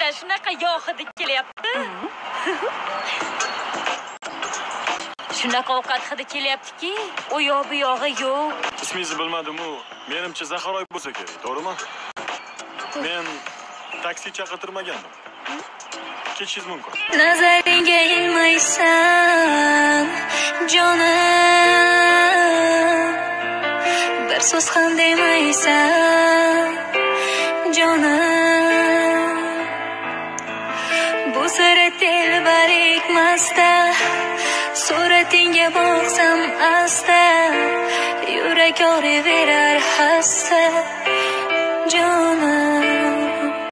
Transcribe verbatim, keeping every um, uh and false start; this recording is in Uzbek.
shunaqa yo'q hidi kelyapti. Shunaqa ovqat hidi kelyaptiki, u yoq bu yog'i yo'q. Ismingizni bilmadim-u, menimcha Zaxaroy bo'lsa kerak, to'g'rimi? Men taksi chaqirtirmagandim. Ketishingiz mumkin. Nazaringga ilmaysan, jonim. Bir so'z ham demaysan, jonim. Bu sira telbarik masta, suratingga boqsam asta, yurak og'riverar hassa, jonim.